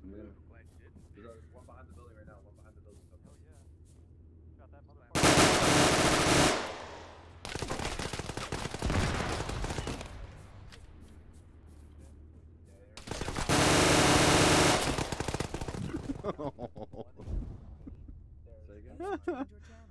I have gonna. a question. There's one behind the building right now. One behind the building. Hell yeah. Got that motherfucker. Say again? Joined your channel.